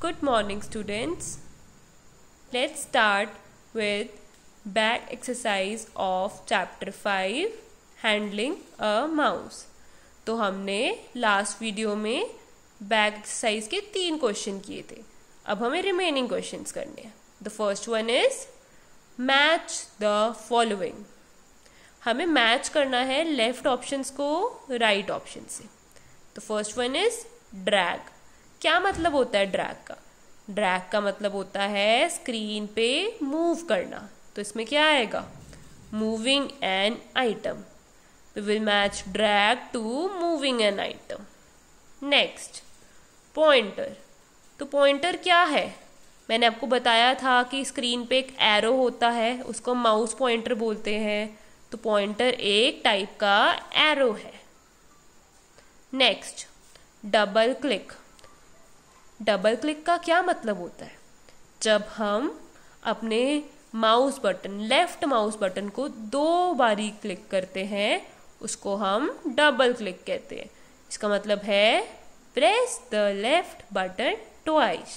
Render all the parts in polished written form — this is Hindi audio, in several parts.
Good morning, students. Let's start with back exercise of chapter 5 handling a mouse. तो हमने लास्ट वीडियो में बैक एक्सरसाइज के 3 क्वेश्चन किए थे. अब हमें रिमेनिंग क्वेश्चंस करने हैं. The first one is match the following. हमें मैच करना है लेफ्ट ऑप्शंस को राइट ऑप्शन से. The first one is drag. क्या मतलब होता है ड्रैग का? ड्रैग का मतलब होता है स्क्रीन पे मूव करना. तो इसमें क्या आएगा? Moving an item. We will match drag to moving an item. Next pointer. तो पॉइंटर क्या है? मैंने आपको बताया था कि स्क्रीन पे एक एरो होता है, उसको माउस पॉइंटर बोलते हैं. तो पॉइंटर एक टाइप का एरो है. Next double click. Double click का क्या मतलब होता है? जब हम अपने mouse button left mouse button को 2 बारी क्लिक करते हैं उसको हम डबल क्लिक कहते हैं. इसका मतलब है press the left button twice.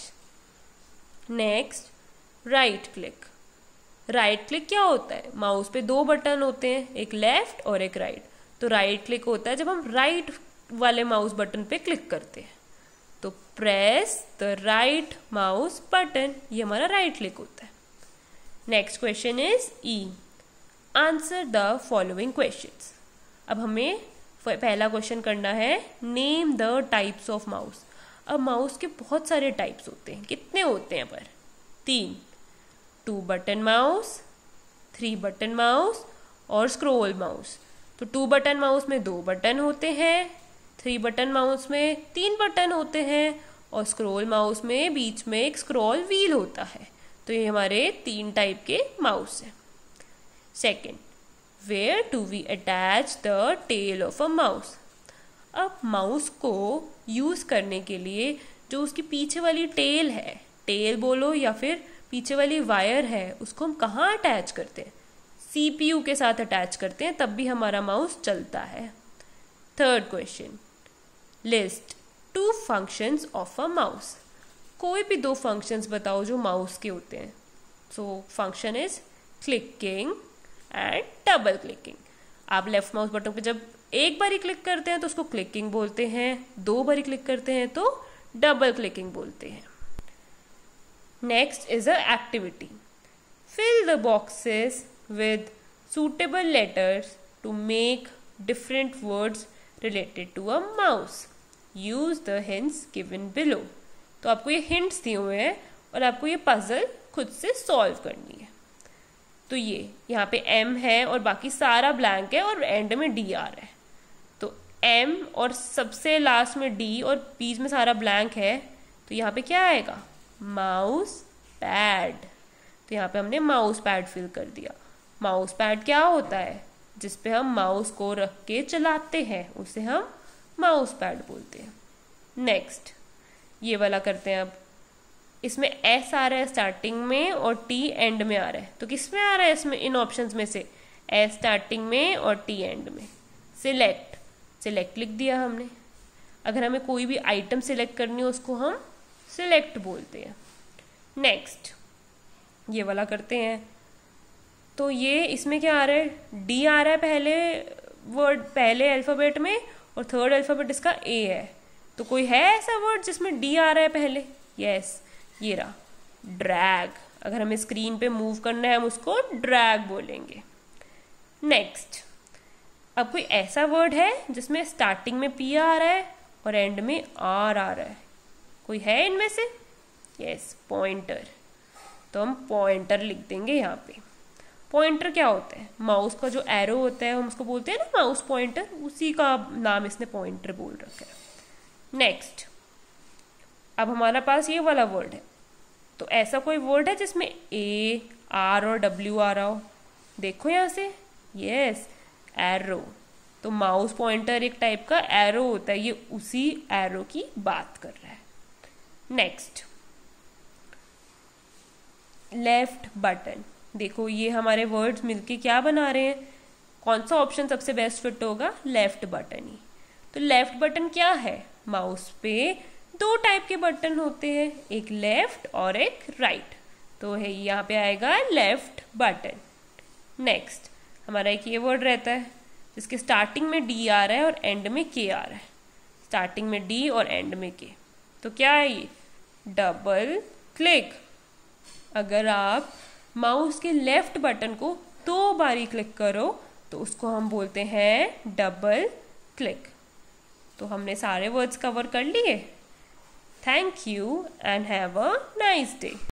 Next right click. Right click क्या होता है? माउस पे 2 बटन होते हैं, एक लेफ्ट और एक राइट. तो राइट क्लिक होता है जब हम राइट वाले माउस बटन पे क्लिक करते हैं. तो press the right mouse button, ये हमारा राइट क्लिक होता है. Next question is E. Answer the following questions. अब हमें पहला क्वेश्चन करना है name the types of mouse. अब माउस के बहुत सारे टाइप्स होते हैं. कितने होते हैं पर? 3. 2 बटन माउस, 3 बटन माउस और स्क्रॉल माउस. तो 2 बटन माउस में 2 बटन होते हैं, 3 बटन माउस में 3 बटन होते हैं और स्क्रॉल माउस में बीच में एक स्क्रॉल व्हील होता है. तो ये हमारे 3 टाइप के माउस हैं. Second, where do we attach the tail of a mouse. अब माउस को यूज करने के लिए जो उसकी पीछे वाली टेल है, टेल बोलो या फिर पीछे वाली वायर है, उसको हम कहाँ अटैच करते हैं? CPU के साथ अटैच करते हैं, तब भी हमारा माउस चलता है. Third question, list 2 functions of a mouse. कोई भी 2 फंक्शंस बताओ जो माउस के होते हैं. So function is clicking and double clicking. आप लेफ्ट माउस बटन पे जब एक बारी क्लिक करते हैं तो उसको क्लिकिंग बोलते हैं, 2 बारी क्लिक करते हैं तो डबल क्लिकिंग बोलते हैं. Next is a activity. Fill the boxes with suitable letters to make different words related to a mouse. Use the hints given below. तो आपको ये hints दिए हुए हैं और आपको ये puzzle खुद से solve करनी है. तो ये यहाँ पे M है और बाकी सारा blank है और end में D आ रहा है. तो M और सबसे लास्ट में D और बीच में सारा blank है. तो यहाँ पे क्या आएगा? Mouse pad. तो यहाँ पे हमने माउस पैड फिल कर दिया. माउस पैड क्या होता है? जिस पे हम माउस को रख के चलाते हैं उसे हम माउस पैड बोलते हैं. नेक्स्ट ये वाला करते हैं. अब इसमें S आ रहा है स्टार्टिंग में और T एंड में आ रहा है. तो किस में आ रहा है इसमें इन ऑप्शंस में से? S स्टार्टिंग में और T एंड में. सिलेक्ट. सिलेक्ट लिख दिया हमने. अगर हमें कोई भी आइटम सिलेक्ट करनी हो उसको हम सिलेक्ट बोलते हैं. नेक्स्ट ये वाला करते हैं. तो ये इसमें क्या आ रहा है? D आ रहा है पहले वर्ड, पहले अल्फ़ाबेट में, और थर्ड अल्फ़ाबेट इसका A है. तो कोई है ऐसा वर्ड जिसमें D आ रहा है पहले? यस, ये रहा ड्रैग. अगर हमें स्क्रीन पे मूव करना है हम उसको ड्रैग बोलेंगे. नेक्स्ट, अब कोई ऐसा वर्ड है जिसमें स्टार्टिंग में P आ रहा है और एंड में R आ रहा है? कोई है इनमें से? Yes, pointer. तो हम पॉइंटर लिख देंगे यहाँ पे. पॉइंटर क्या होता है? माउस का जो एरो होता है हम उसको बोलते हैं ना माउस पॉइंटर, उसी का नाम इसने पॉइंटर बोल रखा है. नेक्स्ट, अब हमारे पास ये वाला वर्ड है. तो ऐसा कोई वर्ड है जिसमें A, R और W आ रहा हो? देखो यहाँ से. Yes, arrow. तो माउस पॉइंटर एक टाइप का एरो होता है, ये उसी एरो की बात कर रहा है. Next, left button. देखो ये हमारे वर्ड्स मिलके क्या बना रहे हैं? कौन सा ऑप्शन सबसे बेस्ट फिट होगा? लेफ्ट बटन ही. तो लेफ्ट बटन क्या है? माउस पे दो टाइप के बटन होते हैं, एक लेफ्ट और एक राइट। तो है यहाँ पे आएगा लेफ्ट बटन। नेक्स्ट हमारा एक ये वर्ड रहता है जिसके स्टार्टिंग में डी आ रहा है और एंड में के आ रहा है। स्टार्टिंग में डी और एंड में के, तो क्या है ये? Double click. अगर आप माउस के लेफ्ट बटन को 2 बारी क्लिक करो तो उसको हम बोलते हैं डबल क्लिक। तो हमने सारे वर्ड्स कवर कर लिए। Thank you and have a nice day.